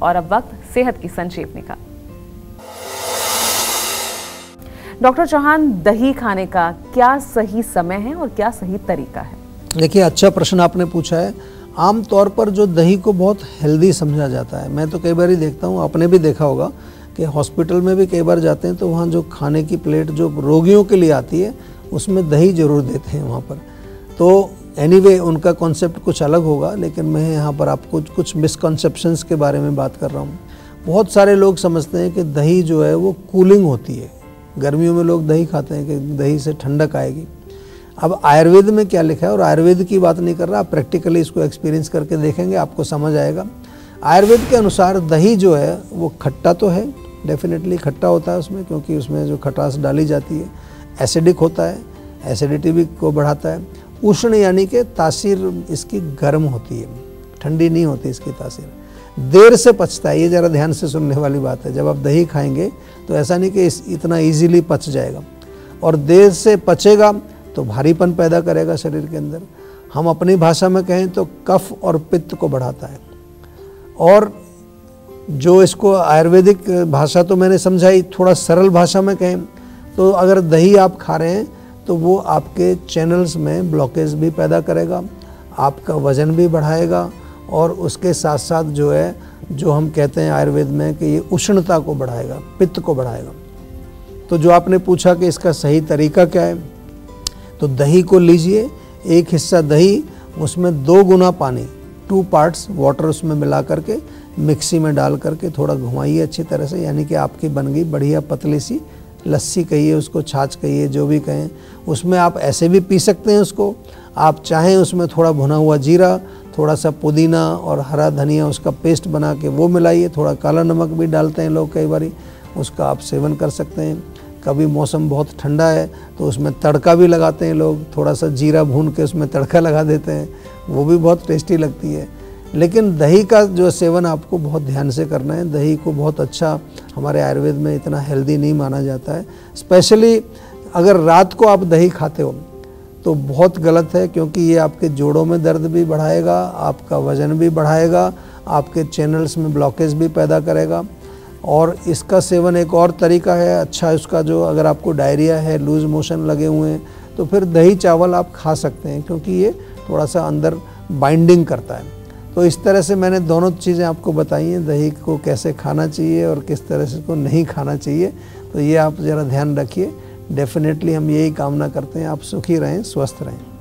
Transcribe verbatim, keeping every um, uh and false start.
और अब वक्त सेहत की संजीवनी का। डॉक्टर चौहान, दही खाने का क्या सही समय है और क्या सही तरीका है? देखिए, अच्छा प्रश्न आपने पूछा है। आमतौर पर जो दही को बहुत हेल्दी समझा जाता है, मैं तो कई बार ही देखता हूँ, आपने भी देखा होगा कि हॉस्पिटल में भी कई बार जाते हैं तो वहाँ जो खाने की प्लेट जो रोगियों के लिए आती है उसमें दही जरूर देते हैं वहाँ पर। तो एनीवे उनका कॉन्सेप्ट कुछ अलग होगा, लेकिन मैं यहाँ पर आपको कुछ मिसकॉन्सेप्शंस के बारे में बात कर रहा हूँ। बहुत सारे लोग समझते हैं कि दही जो है वो कूलिंग होती है, गर्मियों में लोग दही खाते हैं कि दही से ठंडक आएगी। अब आयुर्वेद में क्या लिखा है, और आयुर्वेद की बात नहीं कर रहा, आप प्रैक्टिकली इसको एक्सपीरियंस करके देखेंगे आपको समझ आएगा। आयुर्वेद के अनुसार दही जो है वो खट्टा तो है, डेफिनेटली खट्टा होता है उसमें, क्योंकि उसमें जो खटास डाली जाती है। एसिडिक होता है, एसिडिटी भी को बढ़ाता है। उष्ण यानी कि तासीर इसकी गर्म होती है, ठंडी नहीं होती इसकी तासीर। देर से पचता है, ये ज़रा ध्यान से सुनने वाली बात है। जब आप दही खाएंगे तो ऐसा नहीं कि इस इतना ईजीली पच जाएगा, और देर से पचेगा तो भारीपन पैदा करेगा शरीर के अंदर। हम अपनी भाषा में कहें तो कफ और पित्त को बढ़ाता है। और जो इसको आयुर्वेदिक भाषा तो मैंने समझाई, थोड़ा सरल भाषा में कहें तो अगर दही आप खा रहे हैं तो वो आपके चैनल्स में ब्लॉकेज भी पैदा करेगा, आपका वज़न भी बढ़ाएगा, और उसके साथ साथ जो है जो हम कहते हैं आयुर्वेद में कि ये उष्णता को बढ़ाएगा, पित्त को बढ़ाएगा। तो जो आपने पूछा कि इसका सही तरीका क्या है, तो दही को लीजिए, एक हिस्सा दही, उसमें दो गुना पानी, टू पार्ट्स वाटर उसमें मिला करके मिक्सी में डाल करके थोड़ा घुमाइए अच्छी तरह से, यानी कि आपकी बन गई बढ़िया पतली सी लस्सी कहिए उसको, छाछ कहिए, जो भी कहें। उसमें आप ऐसे भी पी सकते हैं उसको, आप चाहें उसमें थोड़ा भुना हुआ जीरा, थोड़ा सा पुदीना और हरा धनिया उसका पेस्ट बना के वो मिलाइए, थोड़ा काला नमक भी डालते हैं लोग कई बारी, उसका आप सेवन कर सकते हैं। कभी मौसम बहुत ठंडा है तो उसमें तड़का भी लगाते हैं लोग, थोड़ा सा जीरा भून के उसमें तड़का लगा देते हैं, वो भी बहुत टेस्टी लगती है। लेकिन दही का जो सेवन आपको बहुत ध्यान से करना है। दही को बहुत अच्छा हमारे आयुर्वेद में इतना हेल्दी नहीं माना जाता है। स्पेशली अगर रात को आप दही खाते हो तो बहुत गलत है, क्योंकि ये आपके जोड़ों में दर्द भी बढ़ाएगा, आपका वज़न भी बढ़ाएगा, आपके चैनल्स में ब्लॉकेज भी पैदा करेगा। और इसका सेवन एक और तरीका है अच्छा उसका, जो अगर आपको डायरिया है, लूज़ मोशन लगे हुए हैं, तो फिर दही चावल आप खा सकते हैं, क्योंकि ये थोड़ा सा अंदर बाइंडिंग करता है। तो इस तरह से मैंने दोनों चीज़ें आपको बताई हैं, दही को कैसे खाना चाहिए और किस तरह से इसको नहीं खाना चाहिए। तो ये आप ज़रा ध्यान रखिए। डेफिनेटली हम यही कामना करते हैं आप सुखी रहें, स्वस्थ रहें।